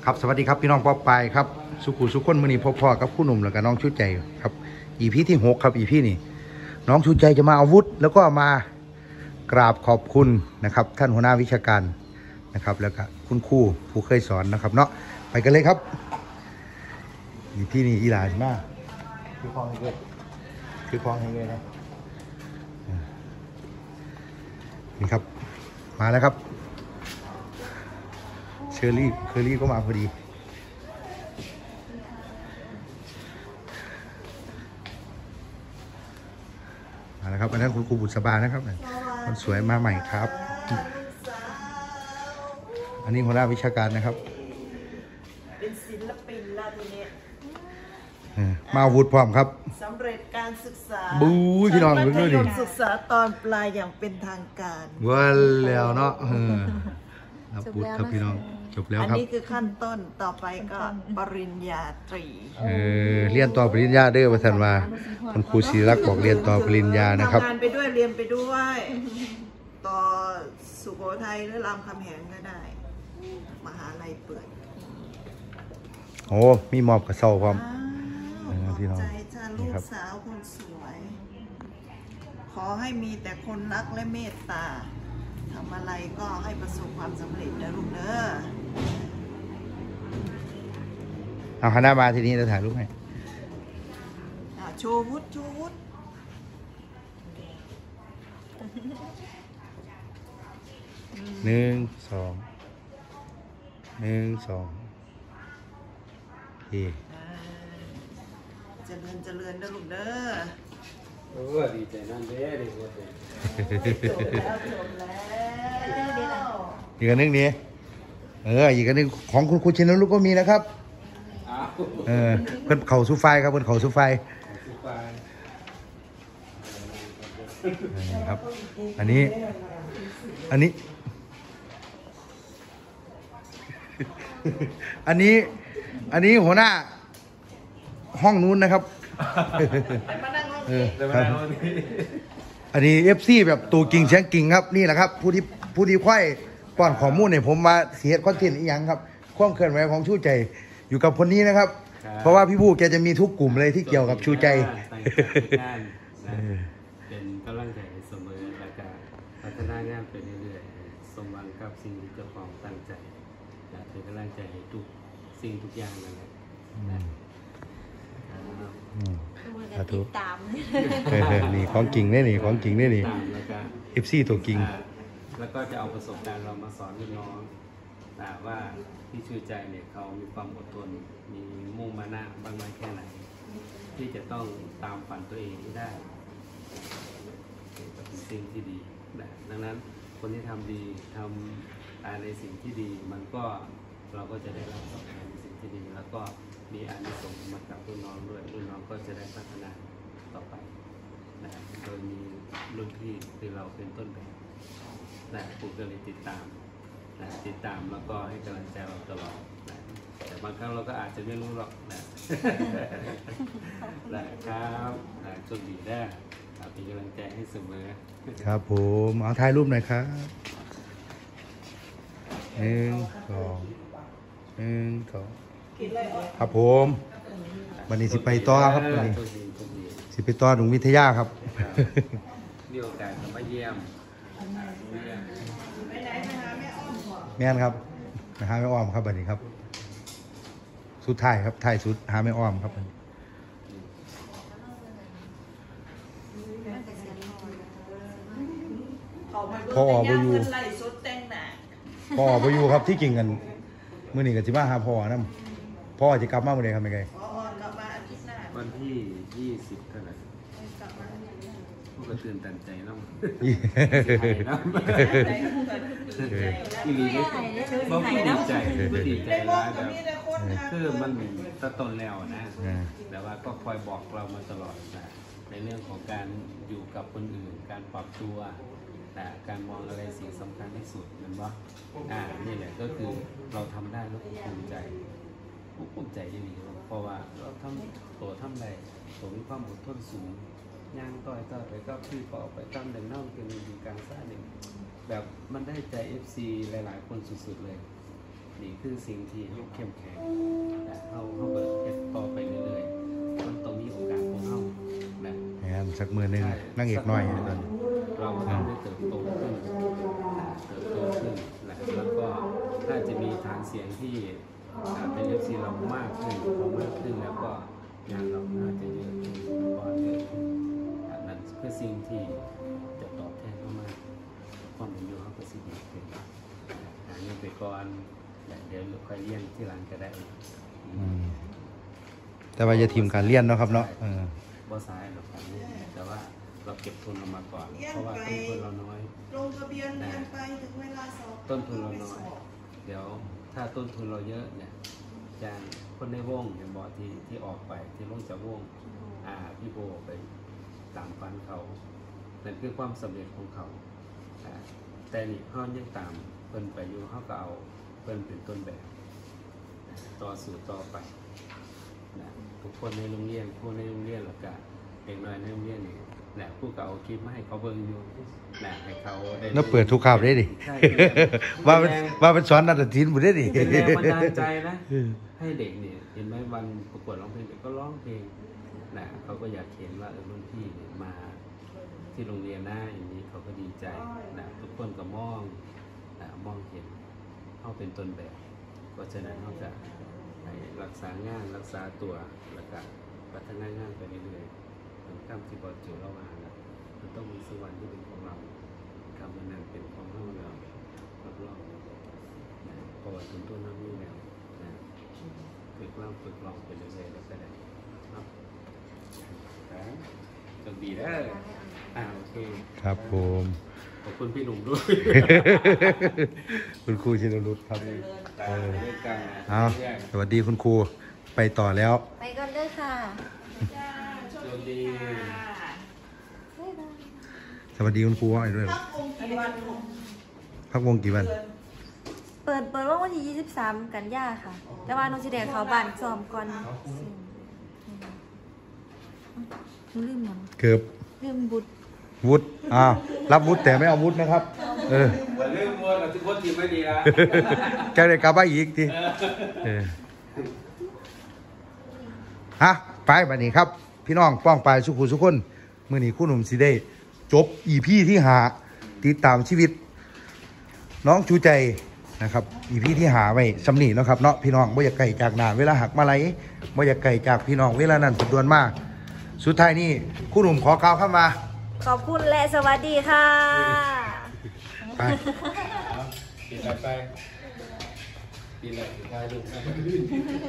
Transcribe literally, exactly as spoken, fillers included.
ครับสวัสดีครับพี่น้องป๊อปปายครับสุขุสุขคนมือนี้พ่อพ่อกับผู้หนุ่มแล้วก็น้องชุดใจครับอีพีที่หกครับอีพีนี่น้องชุดใจจะมาอาวุธแล้วก็มากราบขอบคุณนะครับท่านหัวหน้าวิชาการนะครับแล้วก็คุณครูผู้เคยสอนนะครับเนาะไปกันเลยครับอีพีนี่อีหลานมากคือคลองให้เกิดคือคลองให้เกิดนะนี่ครับมาแล้วครับเชอรี่เชอรี่ก็มาพอดีมาแล้วครับอันนั้นคุณครูบุษบานะครับคนสวยมาใหม่ครับอันนี้หัวหน้าวิชาการนะครับเป็นศิลปินแล้วทีนี้มาอาวุธพร้อมครับสำเร็จการศึกษาบู๊พี่น้องเพิ่งด้วยดิศึกษาตอนปลายอย่างเป็นทางการว้าแล้วเนาะอาวุธครับพี่น้องจบแล้วครับอันนี้คือขั้นต้นต่อไปก็ปริญญาตรีเออเรียนต่อปริญญาเด้อประธานว่าคุณครูศิริลักษณ์บอกเรียนต่อปริญญานะครับทำงานไปด้วยเรียนไปด้วยต่อสุโขทัยหรือรามคำแหงก็ได้มหาลัยเปิดโอ้มีมอบกระเซ้าพร้อมพี่น้องใจจ้าลูกสาวคนสวยขอให้มีแต่คนรักและเมตตาทำอะไรก็ให้ประสบความสำเร็จนะลูกเด้อเอาคณะมาทีนี้จะถ่ายรูปให้โชว์วุฒิโชว์วุฒิหนึ่งสองหนึ่งสองโอเคเจริญเจริญนะลูกเด้อโอ้ดีใจนั่นเด้ดีกว่าเด้จบแล้วจบแล้วอีกอันนึงนี่เอออีกอันนึงของคุณครูชินลูกก็มีนะครับเออเพิ่นเข่าซูไฟครับเพิ่นเข่าซูไฟครับอันนี้อันนี้อันนี้อันนี้หัวหน้าห้องนู้นนะครับเออครับอันนี้เอฟซีแบบตัวกิ่งเชียงกิ่งครับนี่แหละครับผู้ที่ผู้ที่ค่อยป้อนข้อมูลเนี่ยผมมาเสียคอนเทนต์อีกอย่างครับความเคลื่อนไหวของชูใจอยู่กับคนนี้นะครับเพราะว่าพี่ผู้แกจะมีทุกกลุ่มเลยที่เกี่ยวกับชูใจเป็นกำลังใจเสมอและการพัฒนางานไปเรื่อยๆสมหวังกับสิ่งที่เจ้าของตั้งใจและเป็นกำลังใจให้ทุกสิ่งทุกอย่างนั่นแหละสาธุนี่ของกิ่งนี่นี่ของกิ่งนี่นี่เอฟซีตัวกิ่งแล้วก็จะเอาประสบการณ์เรามาสอนลูกน้องแต่ว่าที่ชื่อใจเนี่ยเขามีความอดทนมีมุ่งมานะบ้างไหมแค่ไหนที่จะต้องตามฝันตัวเองได้เป็นสิ่งที่ดีดังนั้นคนที่ทำดีทำในสิ่งที่ดีมันก็เราก็จะได้รับตอบแทนในสิ่งที่ดีแล้วก็มีอานิสงส์มากับรุ่นน้องด้วยรุ่นน้องก็จะได้พัฒนาต่อไปนะโดยมีรุ่นพี่คือเราเป็นต้นแบบนะผมก็เลยติดตามนะติดตามแล้วก็ให้กำลังใจเราตลอดนะแต่บางครั้งเราก็อาจจะไม่รู้หรอกนะนะครับนะโชคดีได้เป็นกำลังใจให้เสมอครับผมเอาถ่ายรูปหน่อยครับหนึ่งสองหนึ่งสองครับผมวันนี้สิไปต่อครับวันนี้สิไปต่อหนุ่มวิทยาครับมีโอกาสมาเยี่ยมแม่นครับหาไม่อ้อมครับวันนี้ครับสุดท้ายครับท้ายสุดหาไม่อ้อมครับวันนี้พอออกไปอยู่พอออกไปอยู่ครับที่กิ่งกันเมื่อนี้กับจิมาหาพ่อนะพ่อจะกลับมาเมื่อไหร่ครับไม่ไงวันที่ยี่สิบเท่าไหร่พวกกระเตือนตันใจน้องอีหลีบ่ดีใจบ่ดีใจร้ายแบบคือมันตะตนแล้วนะแต่ว่าก็คอยบอกเรามาตลอดนะในเรื่องของการอยู่กับคนอื่นการปรับตัวแต่การมองอะไรสิ่งสำคัญที่สุดนั่นว่าอ่านี่แหละก็คือเราทำได้แล้วภูมิใจภูมิใจดีเพราะว่าเราทำตัวทำได้ตัวมีความอดทนสูงย่างต่อยต่อไปก็พี่ก็ออกไปตั้งเดินน่องเป็นอยู่กลางซ่าหนึ่งแบบมันได้ใจ เอฟ ซี หลายๆคนสุดๆเลยนี่คือสิ่งที่เขาเข้มแข็งนะเขาเขาเบิดเฮ็ดต่อไปเรื่อยๆมันต้องมีโอกาสของเขานะแหมสักมือหนึ่งนั่งเอกน้อยนั่นเราทำให้เติบโตขึ้นเติบโตขึ้นนะแล้วก็น่าจะมีฐานเสียงที่เป็นเอฟซีเรามากขึ้นพอมากขึ้นแล้วก็งานเราน่าจะเยอะขึ้นก็เยอะขึ้นนั่นคือสิ่งที่จะตอบแทนเข้ามาความเป็นอยู่เขาก็สิ่งที่เป็นหาเงินไปก่อนเดี๋ยวค่อยเลี้ยงที่หลังก็ได้อืมแต่ว่าจะทีมการเลี้ยนเนาะครับเนาะเออบ่ซ้ายหรอกครับแต่ว่าเราเก็บทุนออกมาก่อนเพราะว่าต้นทุนเราน้อยลงทะเบียนเรียนไปถึงเวลาสอบต้นทุนเราน้อยเดี๋ยวถ้าต้นทุนเราเยอะเนี่ยจางคนในวงอย่างบอที่ที่ออกไปที่ลงจากวงอ่าพี่โบไปตามฟันเขานั่นคือความสำเร็จของเขาอ่าแต่นี่เขายังตามเพิ่นไปอยู่เขาก็เอาเพิ่นเป็นต้นแบบต่อสู่ต่อไปนะทุกคนในโรงเรียนผู้ในโรงเรียนแล้วก็เด็กน้อยในโรงเรียนนี่แหละผู้เก่าคลิปมาให้เขาเบิ่งอยู่แหละให้เขาได้แล้วเปิดทุกข่าวได้ดิใช่ว่าเป็นว่าเป็นสอนนักศิลป์บุได้ดิเป็นแรงบันดาลใจนะ ให้เด็กเนี่ยเห็นไหมวันประกวดร้องเพลงเด็กก็ร้องเพลงนะเขาก็อยากเห็นว่าเออรุ่นพี่เนี่ยมาที่โรงเรียนหน้าอย่างนี้เขาก็ดีใจนะทุกคนก็มองนะมองเห็นเขาเป็นต้นแบบเพราะฉะนั้นเขาจะให้รักษางานรักษาตัวแล้วก็พัฒนางานไปเรื่อยๆเหมือนคำที่บอลจูเรามานะมันต้องมีสวรรค์ที่เป็นของเราคำนั้นเป็นของเราเรารับรองนะเพราะว่าทุนต้นน้ำนี่แล้วนะฝึกเล่าฝึกลองไปเรื่อยๆแล้วก็ได้ครับจงดีได้อ่าโอเคครับผมขอบคุณพี่หนุ่มด้วยคุณครูชินรุตครับเออด้วยกันเอาสวัสดีคุณครูไปต่อแล้วไปกันเลยค่ะสวัสดีสวัสดีคุณครูว่าอะไรด้วยพักวงกี่วันลูกพักวงกี่วันเปิดเปิดว่าวันที่ยี่สิบสามกันยาค่ะ แต่ว่าน้องสิแดงเขาบ้านซ้อมก่อนหนูลืมยังเกือบลืมบุตรวุฒิอ้าวรับวุฒิแต่ไม่เอาวุฒินะครับ เออมาเรื่องวัวกับที่คนทีมไม่ดีละจะได้กลับมาอีกทีเออฮะไปบัดนี้ครับ พี่น้องป้องไปสุขุสุขคนมื่อนี้คุณหนุ่มสิได้จบอีพีที่หาติดตามชีวิต น้องชูใจนะครับอีพีที่หาไว้สำนีเนาะครับเนาะพี่น้องบ่อยากไก่จากหนาเวลาหักมาไหลบ่อยากไก่จากพี่น้องเวลานั้นสะดวนมากสุดท้ายนี้คุณหนุ่มขอกล่าวเข้ามาขอบคุณและสวัสดีค่ะไปปีนไปปีนเลยท้ายลูก